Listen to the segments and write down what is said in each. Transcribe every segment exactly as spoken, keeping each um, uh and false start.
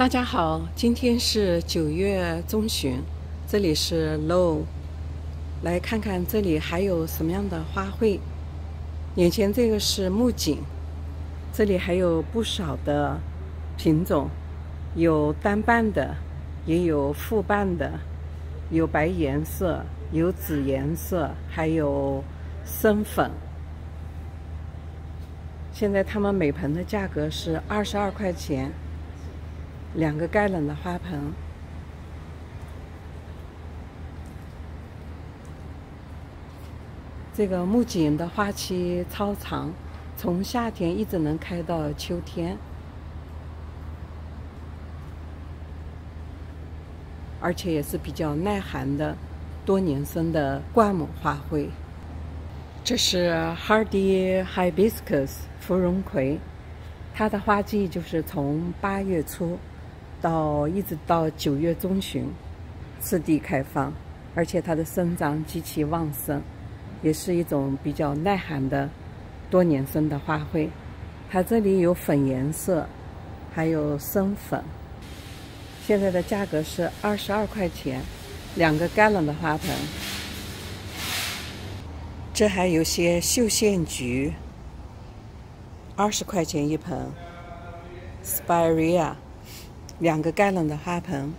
大家好，今天是九月中旬，这里是 Low， 来看看这里还有什么样的花卉。眼前这个是木槿，这里还有不少的品种，有单瓣的，也有复瓣的，有白颜色，有紫颜色，还有深粉。现在它们每盆的价格是二十二块钱。两个盖冷的花盆，这个木槿的花期超长，从夏天一直能开到秋天，而且也是比较耐寒的多年生的灌木花卉。这是 Hardy Hibiscus 芙蓉葵，它的花季就是从八月初到一直到九月中旬，次第开放，而且它的生长极其旺盛，也是一种比较耐寒的多年生的花卉。它这里有粉颜色，还有深粉。现在的价格是二十二块钱，两个盖冷的花盆。这还有些绣线菊，二十块钱一盆。Spirea。两个盖冷的花盆，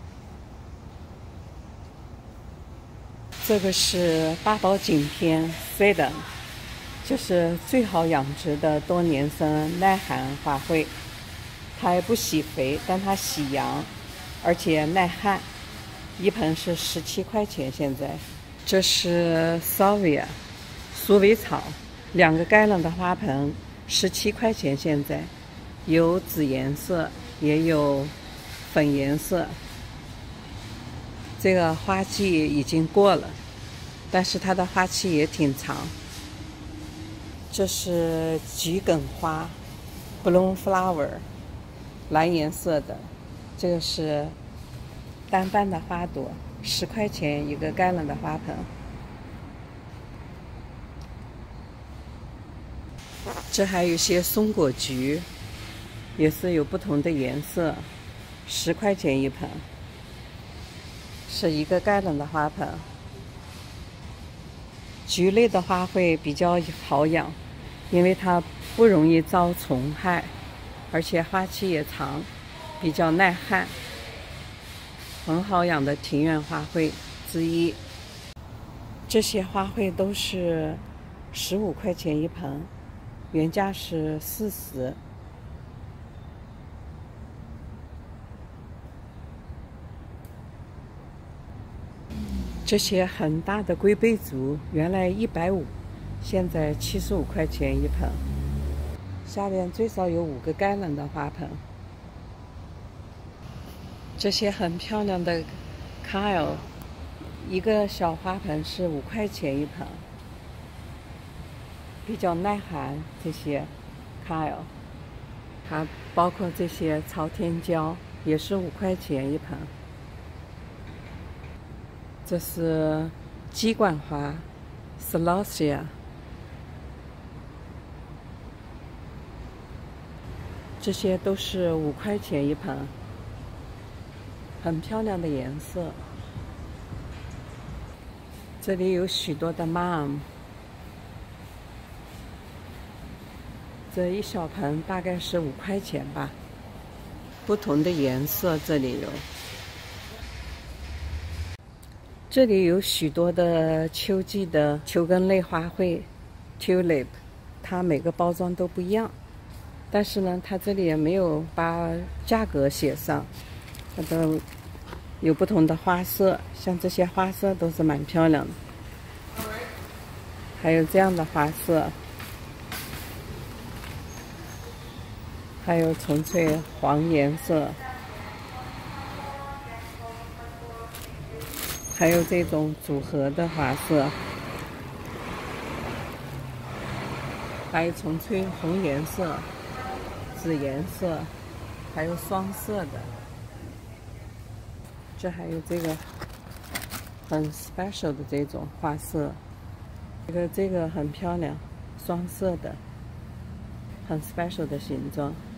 这个是八宝景天 Sedum， 就是最好养殖的多年生耐寒花卉。它也不喜肥，但它喜阳，而且耐旱。一盆是十七块钱。现在这是 Salvia 鼠尾草，两个盖冷的花盆，十七块钱。现在有紫颜色，也有粉颜色。这个花季已经过了，但是它的花期也挺长。这是桔梗花 Bloom Flower， 蓝颜色的，这个是单瓣的花朵，十块钱一个盖冷的花盆。这还有些松果菊，也是有不同的颜色，十块钱一盆，是一个盖冷的花盆。菊类的花卉比较好养，因为它不容易遭虫害，而且花期也长，比较耐旱，很好养的庭院花卉之一。这些花卉都是十五块钱一盆，原价是四十。这些很大的龟背竹，原来一百五，现在七十五块钱一盆。下面最少有五个盖冷的花盆。这些很漂亮的 Kale， 一个小花盆是五块钱一盆，比较耐寒。这些 Kale， 还包括这些朝天椒，也是五块钱一盆。这是鸡冠花 Celosia， 这些都是五块钱一盆，很漂亮的颜色。这里有许多的 Mum， 这一小盆大概是五块钱吧，不同的颜色这里有。这里有许多的秋季的球根类花卉 Tulip， 它每个包装都不一样，但是呢，它这里也没有把价格写上。它都有不同的花色，像这些花色都是蛮漂亮的，还有这样的花色，还有纯粹黄颜色。还有这种组合的花色，还有纯粹红颜色、紫颜色，还有双色的。这还有这个很 special 的这种花色，这个这个很漂亮，双色的，很 special 的形状。